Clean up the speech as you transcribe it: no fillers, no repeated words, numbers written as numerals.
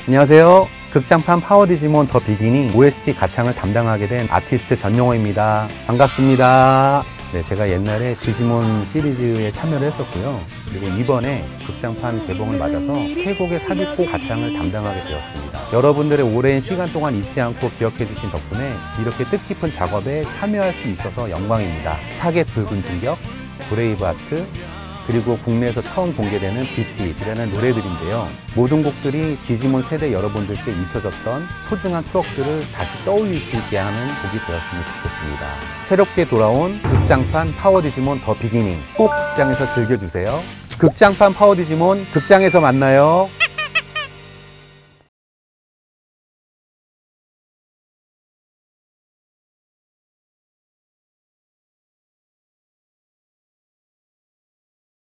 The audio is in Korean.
안녕하세요. 극장판 파워디지몬 더 비기닝 OST 가창을 담당하게 된 아티스트 전용호입니다. 반갑습니다. 네, 제가 옛날에 디지몬 시리즈에 참여를 했었고요. 그리고 이번에 극장판 개봉을 맞아서 세 곡의 삽입곡 가창을 담당하게 되었습니다. 여러분들의 오랜 시간 동안 잊지 않고 기억해 주신 덕분에 이렇게 뜻깊은 작업에 참여할 수 있어서 영광입니다. 타겟 붉은 충격, 브레이브하트, 그리고 국내에서 처음 공개되는 BT라는 노래들인데요. 모든 곡들이 디지몬 세대 여러분들께 잊혀졌던 소중한 추억들을 다시 떠올릴 수 있게 하는 곡이 되었으면 좋겠습니다. 새롭게 돌아온 극장판 파워디지몬 더 비기닝 꼭 극장에서 즐겨주세요. 극장판 파워디지몬 극장에서 만나요.